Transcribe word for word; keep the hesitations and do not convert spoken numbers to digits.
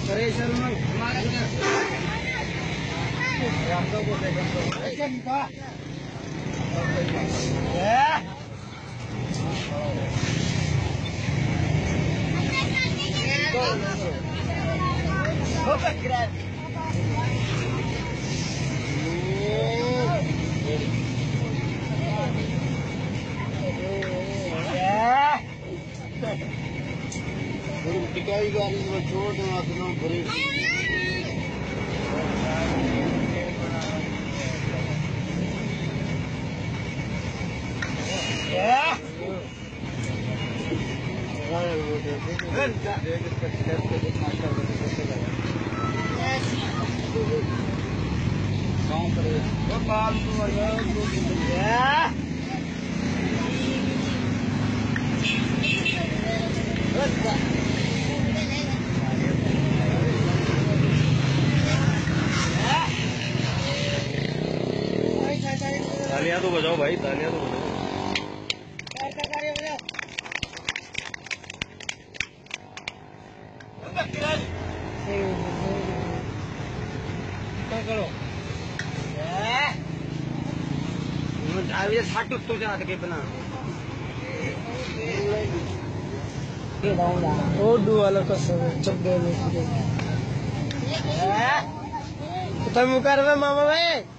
टिकाई गाड़ी में छोड़ देना तो भरे तालियां तो बजाओ भाई, तालियां तो बजाओ। करो साठ तो चला के बना ओडू वाला कसम चब्बे में तुम कर मामा भाई।